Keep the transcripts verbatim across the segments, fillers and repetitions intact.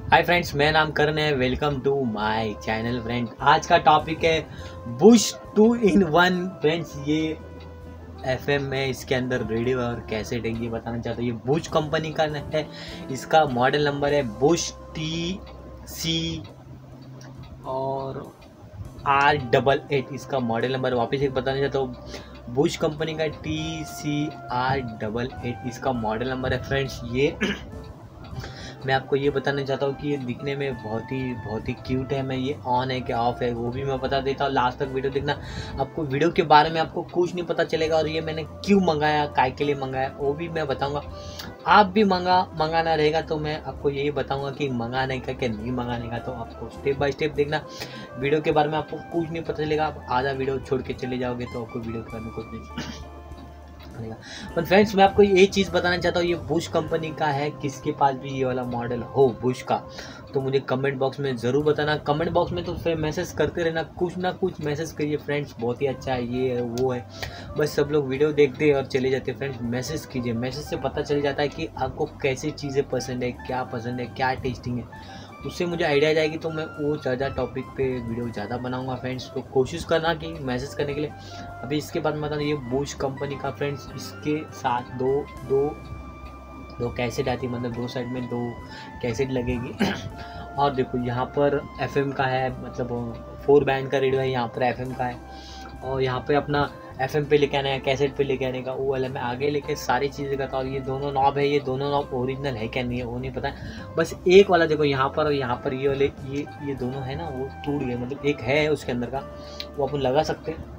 Hi friends, मेरा नाम करण है। Welcome to my channel. Friend, आज का टॉपिक है Bush two in one. Friends, ये एफएम में इसके अंदर रेडियो और कैसेट है, ये बताना चाहता हूँ। ये बुश कंपनी का है, इसका मॉडल नंबर है बुश टी सी और आर डबल एट। इसका मॉडल नंबर वापस एक बताना चाहता हूँ, बुश कंपनी का T C R double eight इसका मॉडल नंबर है। फ्रेंड्स, ये मैं आपको ये बताना चाहता हूँ कि ये दिखने में बहुत ही बहुत ही क्यूट है। मैं ये ऑन है क्या ऑफ है वो भी मैं बता देता हूँ। लास्ट तक वीडियो देखना, आपको वीडियो के बारे में आपको कुछ नहीं पता चलेगा। और ये मैंने क्यों मंगाया, काय के लिए मंगाया वो भी मैं बताऊँगा। आप भी मंगा मंगाना रहेगा तो मैं आपको यही बताऊँगा कि मंगाने का क्या नहीं मंगाने का। तो आपको स्टेप बाय स्टेप देखना, वीडियो के बारे में आपको कुछ नहीं पता चलेगा। आप आधा वीडियो छोड़ के चले जाओगे तो आपको वीडियो के बारे में कुछ नहीं। पर फ्रेंड्स, मैं आपको ये चीज़ बताना चाहता हूँ, ये बुश कंपनी का है। किसके पास भी ये वाला मॉडल हो बुश का तो मुझे कमेंट बॉक्स में ज़रूर बताना। कमेंट बॉक्स में तो फिर मैसेज करते रहना, कुछ ना कुछ मैसेज करिए फ्रेंड्स। बहुत ही अच्छा है, ये है वो है। बस सब लोग वीडियो देखते और चले जाते। फ्रेंड्स, मैसेज कीजिए, मैसेज से पता चल जाता है कि आपको कैसी चीज़ें पसंद है, क्या पसंद है, क्या टेस्टिंग है। उससे मुझे आइडिया जाएगी तो मैं वो ज़्यादा टॉपिक पे वीडियो ज़्यादा बनाऊंगा। फ्रेंड्स, तो कोशिश करना कि मैसेज करने के लिए। अभी इसके बाद मतलब ये बुश कंपनी का फ्रेंड्स, इसके साथ दो दो दो कैसेट आती है, मतलब दो साइड में दो कैसेट लगेगी। और देखो यहाँ पर एफएम का है, मतलब फोर बैंड का रेडियो है। यहाँ पर एफएम का है और यहाँ पे अपना एफएम पे लेके आना है, कैसेट पे लेके आने का वो वाला मैं आगे लेके सारी चीज़ें करता हूँ। ये दोनों नॉब है, ये दोनों नॉब ओरिजिनल है क्या नहीं है वो नहीं पता है। बस एक वाला देखो यहाँ पर और यहाँ पर ये वाले ये ये दोनों है ना, वो टूट गए। मतलब एक है उसके अंदर का, वो अपन लगा सकते हैं।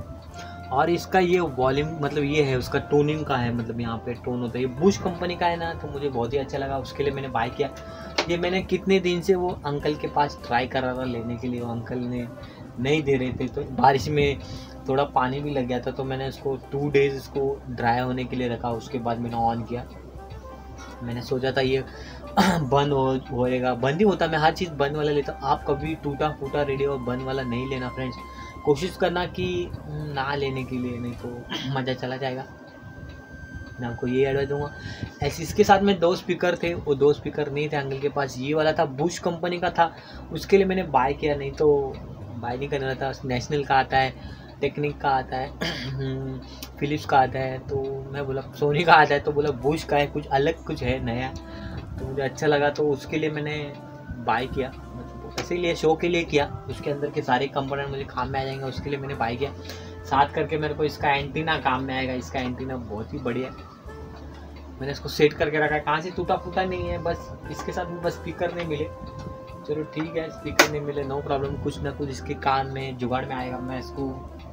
और इसका ये वॉल्यूम मतलब ये है उसका टोनिंग का है, मतलब यहाँ पे टोन होता है। ये बुश कंपनी का है ना, तो मुझे बहुत ही अच्छा लगा, उसके लिए मैंने बाय किया। ये मैंने कितने दिन से वो अंकल के पास ट्राई कर रहा था लेने के लिए, वो अंकल ने नहीं दे रहे थे। तो बारिश में थोड़ा पानी भी लग गया था, तो मैंने इसको टू डेज़ इसको ड्राई होने के लिए रखा। उसके बाद मैंने ऑन किया। मैंने सोचा था ये बंद हो होएगा, बंद ही होता। मैं हर चीज़ बंद वाला लेता हूँ। आप कभी टूटा फूटा रेडियो और बंद वाला नहीं लेना फ्रेंड्स। कोशिश करना कि ना लेने के लिए, नहीं तो मज़ा चला जाएगा। मैं आपको ये एडवाइस दूंगा। ऐसे इसके साथ में दो स्पीकर थे, वो दो स्पीकर नहीं थे अंकल के पास। ये वाला था बुश कंपनी का था, उसके लिए मैंने बाय किया, नहीं तो बाय नहीं करना था। नेशनल का आता है, टेक्निक का आता है, फिलिप्स का आता है, तो मैं बोला सोनी का आता है, तो बोला बुश का है, कुछ अलग कुछ है नया, तो मुझे अच्छा लगा तो उसके लिए मैंने बाय किया। इसीलिए शो के लिए किया, उसके अंदर के सारे कंपोनेंट मुझे काम में आ जाएंगे, उसके लिए मैंने बाय किया। साथ करके मेरे को इसका एंटीना काम में आएगा। इसका एंटीना बहुत ही बढ़िया है, मैंने इसको सेट करके रखा है। कहाँ से टूटा फूटा नहीं है, बस इसके साथ में बस स्पीकर नहीं मिले। चलो ठीक है, स्पीकर नहीं मिले नो प्रॉब्लम, कुछ ना कुछ इसके कान में जुगाड़ में आएगा। मैं इसको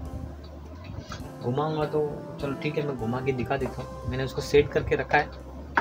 घुमाऊंगा तो चलो ठीक है, मैं घुमा के दिखा देता हूँ। मैंने उसको सेट करके रखा है,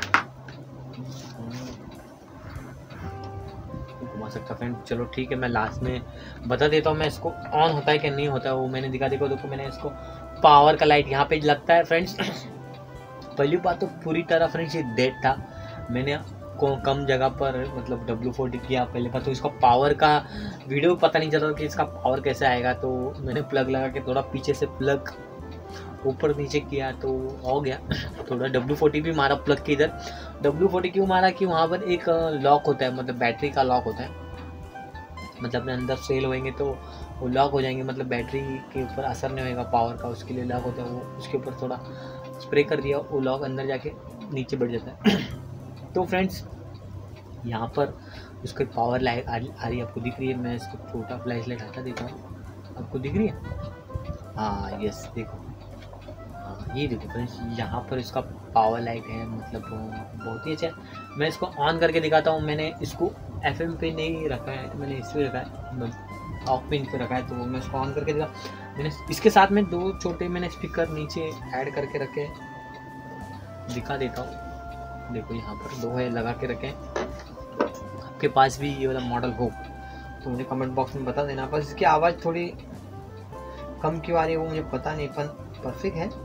घुमा सकता फ्रेंड। चलो ठीक है, मैं लास्ट में बता देता हूँ मैं इसको ऑन होता है कि नहीं होता है, वो मैंने दिखा देखो। देखो मैंने इसको पावर का लाइट यहाँ पे लगता है फ्रेंड्स। पहली बात तो पूरी तरह फ्रेंड्स ये डेड था। मैंने को कम जगह पर मतलब डब्ल्यू फोर्टी किया पहले बात, तो इसका पावर का वीडियो पता नहीं चलता कि इसका पावर कैसे आएगा। तो मैंने प्लग लगा के थोड़ा पीछे से प्लग ऊपर नीचे किया तो हो गया। थोड़ा डब्ल्यू फोर्टी भी मारा प्लग के इधर। डब्ल्यू फोर्टी क्यों मारा कि वहाँ पर एक लॉक होता है, मतलब बैटरी का लॉक होता है। मतलब अपने अंदर सेल होएंगे तो वो लॉक हो जाएंगे, मतलब बैटरी के ऊपर असर नहीं होएगा पावर का, उसके लिए लॉक होता है। वो उसके ऊपर थोड़ा स्प्रे कर दिया, वो लॉक अंदर जाके नीचे बढ़ जाता है। तो फ्रेंड्स, यहाँ पर उसकी पावर लाइट आ रही है, आपको दिख रही है। मैं इसको छोटा फ्लैश लाइट हटा देता हूँ, आपको दिख रही है। हाँ यस, देखो हाँ ये देखो फ्रेंड्स, यहाँ पर इसका पावर लाइट है, मतलब बहुत ही अच्छा है। मैं इसको ऑन करके दिखाता हूँ। मैंने इसको एफएम पे नहीं रखा है, मैंने इस पे रखा है, ऑफ पिन पे रखा है। तो मैं इसको ऑन करके दिखा। मैंने इसके साथ में दो छोटे मैंने स्पीकर नीचे ऐड करके रखे, दिखा देता हूँ। देखो यहाँ पर दो है लगा के रखे। आपके पास भी ये वाला मॉडल हो तो मुझे कमेंट बॉक्स में बता देना। बस इसकी आवाज़ थोड़ी कम क्यों आ रही है वो मुझे पता नहीं, पर परफेक्ट है।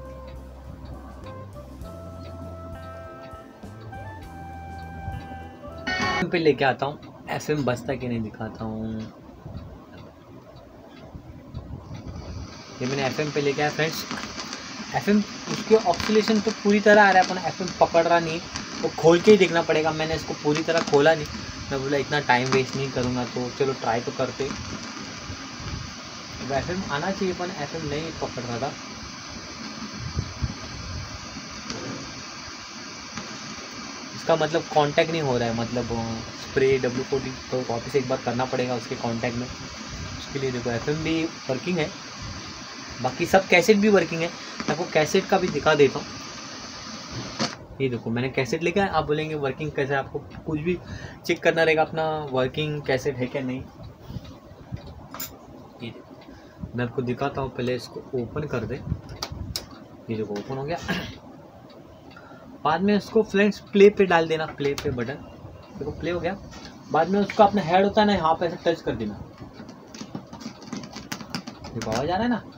पे लेके आता हूँ, एफएम बजता कि नहीं दिखाता हूँ। ये मैंने एफएम पे लेके आया फ्रेंड्स। एफएम उसके ऑक्सीलेशन तो पूरी तरह आ रहा है, अपन एफएम पकड़ रहा नहीं। वो खोल के ही देखना पड़ेगा। मैंने इसको पूरी तरह खोला नहीं, मैं बोला इतना टाइम वेस्ट नहीं करूँगा, तो चलो ट्राई तो करते। एफ एम आना चाहिए पर एफ एम नहीं पकड़ रहा था। इसका मतलब कांटेक्ट नहीं हो रहा है, मतलब स्प्रे डब्ल्यू फोर्टी तो वापस एक बार करना पड़ेगा उसके कांटेक्ट में। उसके लिए देखो एफ एम भी वर्किंग है, बाकी सब कैसेट भी वर्किंग है। मैं आपको कैसेट का भी दिखा देता हूँ। ये देखो मैंने कैसेट लेके आया। आप बोलेंगे वर्किंग कैसे, आपको कुछ भी चेक करना रहेगा अपना वर्किंग कैसेट है क्या नहीं। ये देखो मैं आपको दिखाता हूँ, पहले इसको ओपन कर दे। ये देखो ओपन हो गया। बाद में उसको फ्रेंड्स प्ले पे डाल देना, प्ले पे बटन, देखो प्ले हो गया। बाद में उसका अपना हेड होता है ना, यहाँ पे ऐसे टच कर देना। देखो आवाज आ रहा है ना,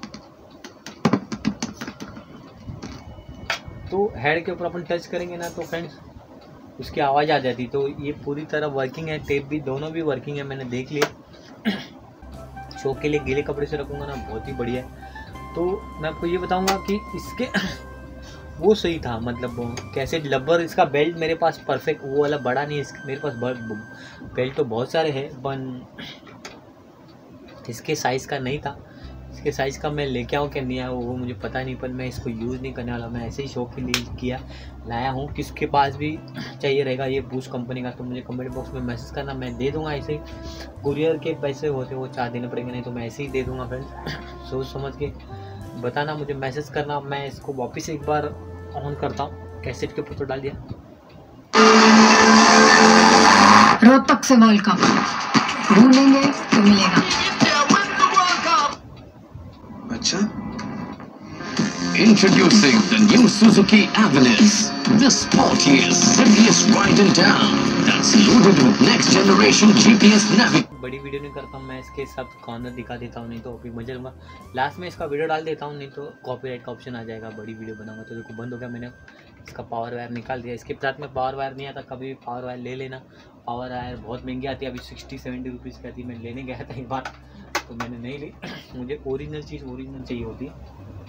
तो हेड के ऊपर अपन टच करेंगे ना तो फ्रेंड्स उसकी आवाज़ आ जाती। तो ये पूरी तरह वर्किंग है, टेप भी दोनों भी वर्किंग है, मैंने देख लिया। शो के लिए गीले कपड़े से रखूँगा ना, बहुत ही बढ़िया है। तो मैं आपको ये बताऊँगा कि इसके वो सही था, मतलब कैसे लबर, इसका बेल्ट मेरे पास परफेक्ट वो वाला बड़ा नहीं है। मेरे पास बेल्ट तो बहुत सारे हैं, पर इसके साइज़ का नहीं था। इसके साइज़ का मैं लेके आऊँ क्या नहीं आया वो मुझे पता नहीं, पर मैं इसको यूज़ नहीं करने वाला। मैं ऐसे ही शौक के लिए किया लाया हूँ। किसके पास भी चाहिए रहेगा ये बूश कंपनी का तो मुझे कमेंट बॉक्स में मैसेज करना, मैं दे दूँगा। ऐसे ही कुरियर के पैसे होते वो चार्ज देने पड़ेंगे, नहीं तो मैं ऐसे ही दे दूँगा फ्रेंड्स। सोच समझ के बताना, मुझे मैसेज करना। मैं इसको वापस एक बार ऑन करता हूँ। कैसेट के ऊपर तो डाल दिया। रोहतक से वर्ल्ड कप ढूंढेंगे तो मिलेगा। अच्छा, introducing the new Suzuki Avalon, the sportiest, simplest ride in town that's loaded with next generation G P S navigation. बड़ी वीडियो नहीं करता हूँ मैं, इसके सब कॉर्नर दिखा देता हूँ, नहीं तो अभी मजे लूँगा। लास्ट में इसका वीडियो डाल देता हूँ, नहीं तो कॉपीराइट का ऑप्शन आ जाएगा। बड़ी वीडियो बनाऊंगा तो देखो बंद हो गया। मैंने इसका पावर वायर निकाल दिया। इसके साथ में पावर वायर नहीं आता, कभी भी पावर वायर ले लेना। पावर वायर बहुत महंगी आती है, अभी सिक्सटी सेवेंटी रुपीज़ की आती है। मैं लेने गया था एक बार तो मैंने नहीं ली। मुझे ओरिजिनल चीज़ ओरिजिनल चाहिए होती है।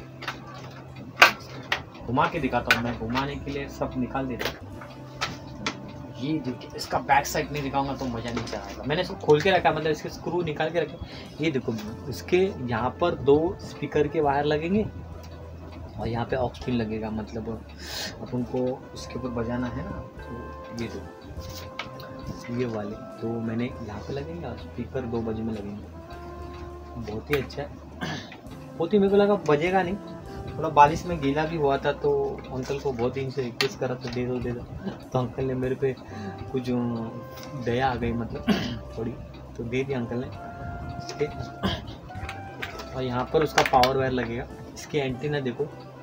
घुमा के दिखाता हूँ मैं, घुमाने के लिए सब निकाल देता हूँ। ये देखिए, इसका बैक साइड नहीं दिखाऊंगा तो मज़ा नहीं चलाएगा। मैंने इसको खोल के रखा, मतलब इसके स्क्रू निकाल के रखे। ये देखो इसके यहाँ पर दो स्पीकर के वायर लगेंगे और यहाँ पे ऑक्स पिन लगेगा, मतलब अपन को इसके ऊपर बजाना है ना। तो ये दो ये वाले दो मैंने यहाँ पे लगेंगे और स्पीकर दो बजे में लगेंगे। बहुत ही अच्छा है, बहुत ही मेरे को लगा बजेगा नहीं। थोड़ा बारिश में गीला भी हुआ था तो अंकल को बहुत दिन से रिक्वेस्ट करा तो दे दो दे दो तो अंकल ने मेरे पे कुछ दया आ गई, मतलब थोड़ी, तो दे दिया अंकल ने इसके। और यहाँ पर उसका पावर वायर लगेगा। इसकी एंटीना देखो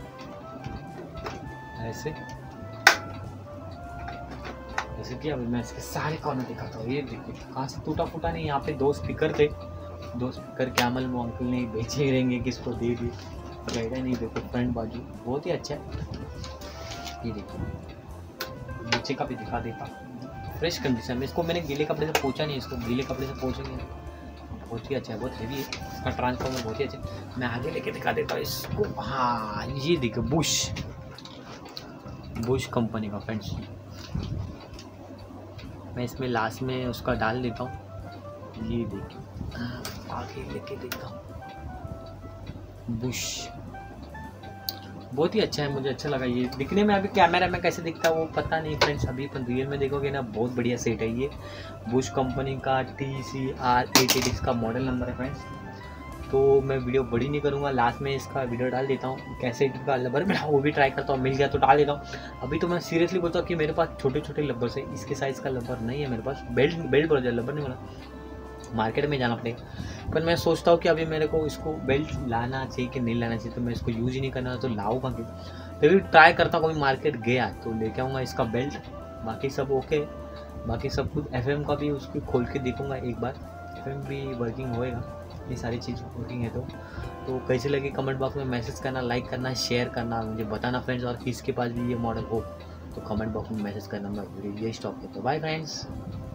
ऐसे ऐसे किया। अभी मैं इसके सारे कॉर्नर दिखाता हूँ। ये देखो कहाँ से टूटा फूटा नहीं। यहाँ पे दो स्पीकर थे, दो स्पीकर के अमल में अंकल ने बेचे ही रहेंगे, किसको दे दी गैडा नहीं। देखो फ्रंट बाजू बहुत ही अच्छा है। ये देखो नीचे का भी दिखा देता, फ्रेश कंडीशन में। इसको मैंने गीले कपड़े से पोंछा नहीं, इसको गीले कपड़े से पोंछेंगे ना, बहुत ही अच्छा है, बहुत हेवी है। इसका ट्रांसफॉर्मर बहुत ही अच्छा है। मैं आगे लेके दिखा देता हूँ इसको। हाँ ये देखो बुश बुश कंपनी का फ्रेंड्स। मैं इसमें लास्ट में उसका डाल देता हूँ। ये देखिए आगे लेके देखता हूँ। बुश बहुत ही अच्छा है, मुझे अच्छा लगा। ये दिखने में अभी कैमरा में कैसे दिखता है वो पता नहीं फ्रेंड्स, अभी अपन रियल में देखोगे ना बहुत बढ़िया सेट है। ये बुश कंपनी का T C R eight eight इसका मॉडल नंबर है फ्रेंड्स। तो मैं वीडियो बड़ी नहीं करूँगा, लास्ट में इसका वीडियो डाल देता हूँ। कैसे का लबर मिला वो भी ट्राई करता हूँ, मिल गया तो डाल देता हूँ। अभी तो मैं सीरियसली बोलता हूँ कि मेरे पास छोटे छोटे लबर से, इसके साइज़ का लबर नहीं है मेरे पास। बेल्ट बेल्ट बोला जाए, लबर नहीं बोला, मार्केट में जाना पड़ेगा। पर मैं सोचता हूँ कि अभी मेरे को इसको बेल्ट लाना चाहिए कि नहीं लाना चाहिए, तो मैं इसको यूज़ ही नहीं करना तो लाऊंगा क्यों। फिर भी ट्राई करता हूँ, कभी मार्केट गया तो लेके आऊँगा इसका बेल्ट। बाकी सब ओके, बाकी सब कुछ। एफ एम का भी उसको खोल के देखूँगा एक बार, एफ एम भी वर्किंग होएगा। ये सारी चीज़ वर्किंग है तो तो कैसे लगे कमेंट बॉक्स में मैसेज करना, लाइक करना, शेयर करना, मुझे बताना फ्रेंड्स। और किसके पास भी ये मॉडल हो तो कमेंट बॉक्स में मैसेज करना। मैं वीडियो ये स्टॉप करता हूँ। Bye friends.